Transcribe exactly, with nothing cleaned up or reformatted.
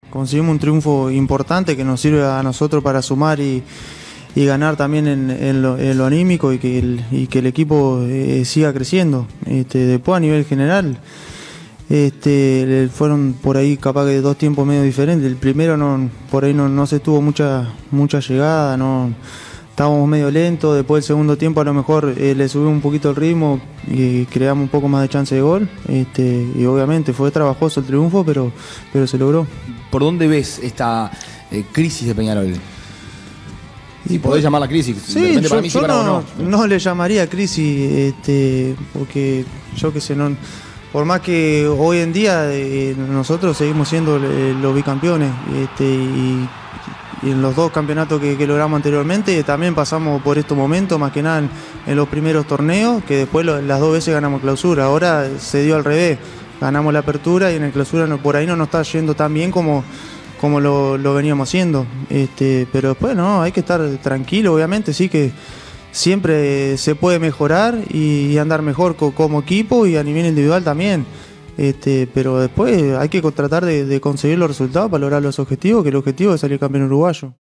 Conseguimos un triunfo importante que nos sirve a nosotros para sumar y, y ganar también en, en, lo, en lo anímico y que el, y que el equipo eh, siga creciendo. Este, después a nivel general, este, fueron por ahí capaz que dos tiempos medio diferentes. El primero no, por ahí no, no se tuvo mucha, mucha llegada, no, estábamos medio lentos. Después del segundo tiempo a lo mejor eh, le subimos un poquito el ritmo y creamos un poco más de chance de gol. Este, y obviamente fue trabajoso el triunfo, pero, pero se logró. ¿Por dónde ves esta eh, crisis de Peñarol? Si podés llamarla crisis, sí, yo, para mí, yo sí, no, no. no le llamaría crisis, este, porque yo qué sé, no, por más que hoy en día eh, nosotros seguimos siendo eh, los bicampeones, este, y, y en los dos campeonatos que, que logramos anteriormente también pasamos por estos momentos, más que nada en, en los primeros torneos, que después lo, las dos veces ganamos clausura. Ahora se dio al revés, ganamos la apertura y en el clausura no, por ahí no nos está yendo tan bien como, como lo, lo veníamos haciendo. Este, pero después no, hay que estar tranquilo, obviamente, sí que siempre se puede mejorar y, y andar mejor co, como equipo y a nivel individual también. Este, pero después hay que tratar de, de conseguir los resultados para lograr los objetivos, que el objetivo es salir campeón uruguayo.